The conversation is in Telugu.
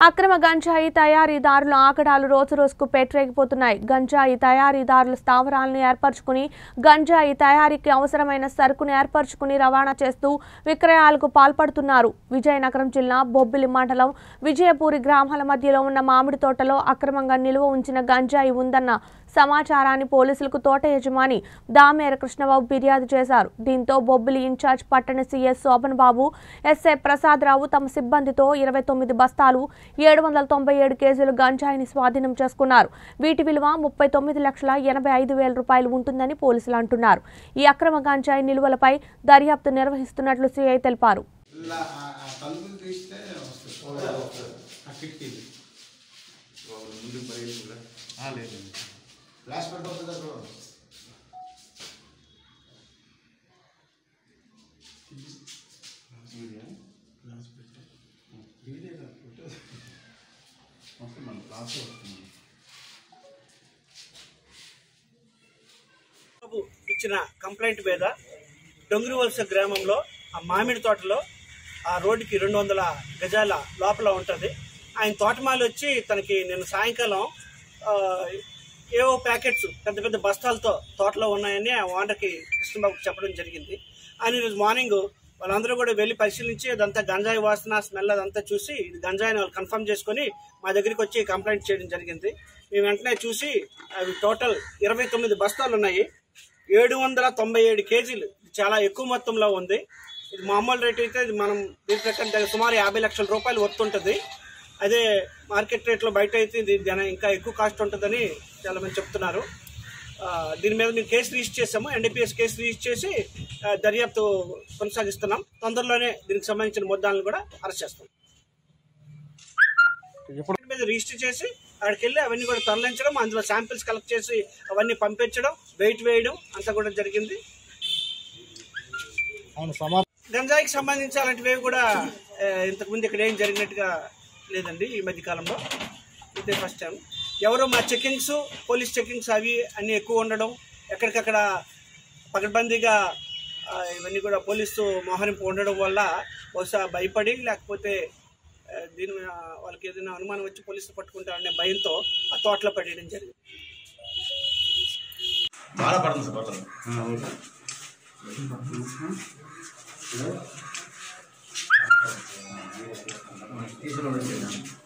అక్రమ గంజాయి తయారీదారుల ఆకడాలు రోజు రోజుకు పెట్టరేగిపోతున్నాయి. గంజాయి తయారీదారుల స్థావరాలను ఏర్పరచుకుని గంజాయి తయారీకి అవసరమైన సరుకును ఏర్పరచుకుని రవాణా చేస్తూ విక్రయాలకు పాల్పడుతున్నారు. విజయనగరం జిల్లా బొబ్బిలి మండలం విజయపూరి గ్రామాల మధ్యలో ఉన్న మామిడి తోటలో అక్రమంగా నిల్వ ఉంచిన గంజాయి ఉందన్న సమాచారాన్ని పోలీసులకు తోట యజమాని దామేర కృష్ణబాబు ఫిర్యాదు చేశారు. దీంతో బొబ్బిలి ఇన్ఛార్జ్ పట్టణ సీఎస్ శోభన్ బాబు, ఎస్ఐ ప్రసాద్ రావు తమ సిబ్బందితో 29 బస్తాలు 797 కేజీలు గంజాయిని స్వాధీనం చేసుకున్నారు. వీటి విలువ 39,85,000 రూపాయలు ఉంటుందని పోలీసులు అంటున్నారు. ఈ అక్రమ గంజాయి నిల్వలపై దర్యాప్తు నిర్వహిస్తున్నట్లు సీఐ తెలిపారు. ఇచ్చిన కంప్లైంట్ మీద డొంగురువలస గ్రామంలో ఆ మామిడి తోటలో ఆ రోడ్డుకి 200 గజాల లోపల ఉంటుంది. ఆయన తోటమాలి వచ్చి తనకి నిన్న సాయంకాలం ఏవో ప్యాకెట్స్ పెద్ద పెద్ద బస్తాలతో తోటలో ఉన్నాయని ఆ ఓనర్కి కృష్ణబాబుకి చెప్పడం జరిగింది. ఆయన ఈరోజు మార్నింగ్ వాళ్ళందరూ కూడా వెళ్ళి పరిశీలించి అదంతా గంజాయి వాసన స్మెల్ అదంతా చూసి ఇది గంజాయిని వాళ్ళు కన్ఫర్మ్ చేసుకుని మా దగ్గరికి వచ్చి కంప్లైంట్ చేయడం జరిగింది. మేము వెంటనే చూసి అవి టోటల్ 29 బస్తాలు ఉన్నాయి, 797 కేజీలు, చాలా ఎక్కువ మొత్తంలో ఉంది. ఇది మామూలు రేట్ అయితే ఇది మనం దీని ప్రకారం సుమారు 50 లక్షల రూపాయలు వస్తుంటుంది. అదే మార్కెట్ రేట్లో బయట అయితే ఇది ఇంకా ఎక్కువ కాస్ట్ ఉంటుందని చాలా మంది చెప్తున్నారు. దీని మీద మేము కేసు రిజిస్టర్ చేసాము, ఎన్డీపీఎస్ కేసు రిజిస్టర్ చేసి దర్యాప్తు కొనసాగిస్తున్నాం. తొందరలోనే దీనికి సంబంధించిన ముద్దాలను కూడా అరెస్ట్ చేస్తాం. మీద రిజిస్టర్ చేసి అక్కడికి వెళ్ళి అవన్నీ కూడా తరలించడం, అందులో శాంపిల్స్ కలెక్ట్ చేసి అవన్నీ పంపించడం, వెయిట్ వేయడం అంతా కూడా జరిగింది. గంజాయికి సంబంధించి అలాంటివి కూడా ఇంతకుముందు ఇక్కడ ఏం జరిగినట్టుగా లేదండి. ఈ మధ్య కాలంలో ఇదే ఫస్ట్ టైం. ఎవరో మా చెకింగ్స్, పోలీస్ చెకింగ్స్ అవి అన్నీ ఎక్కువ ఉండడం, ఎక్కడికక్కడ పకడ్బందీగా ఇవన్నీ కూడా పోలీసు మోహరింపు ఉండడం వల్ల బహుశా భయపడి లేకపోతే దీని వాళ్ళకి ఏదైనా అనుమానం వచ్చి పోలీసులు పట్టుకుంటారనే భయంతో ఆ తోటలో పడేయడం జరిగింది. బాగా పడుతుంది సార్.